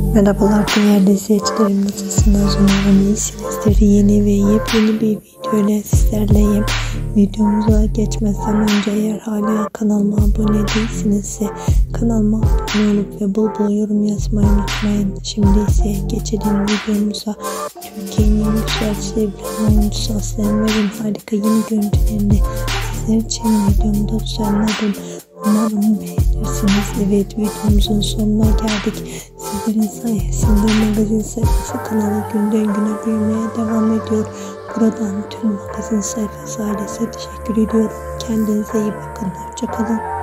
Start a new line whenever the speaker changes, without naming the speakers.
Merhabalar değerli izleyicilerim, nasılsınız? Umarım iyisinizdir. Yeni ve yepyeni bir video ile sizlerleyim. Videomuza geçmeden önce eğer hala kanalıma abone değilsinizse kanalıma abone olup ve bol bol yorum yazmayı unutmayın. Şimdi ise geçelim videomuza. Türkiye'nin en güzel sevilen oyuncusu Aslı Enver'den harika yeni görüntülerini sizler için videomda düzenledim. Umarım beğenirsiniz. Evet, videomuzun sonuna geldik. Sizlerin sayesinde magazin sayfası kanalı günden güne büyümeye devam ediyor. Buradan tüm magazin sayfası ailesine teşekkür ediyorum. Kendinize iyi bakın. Hoşça kalın.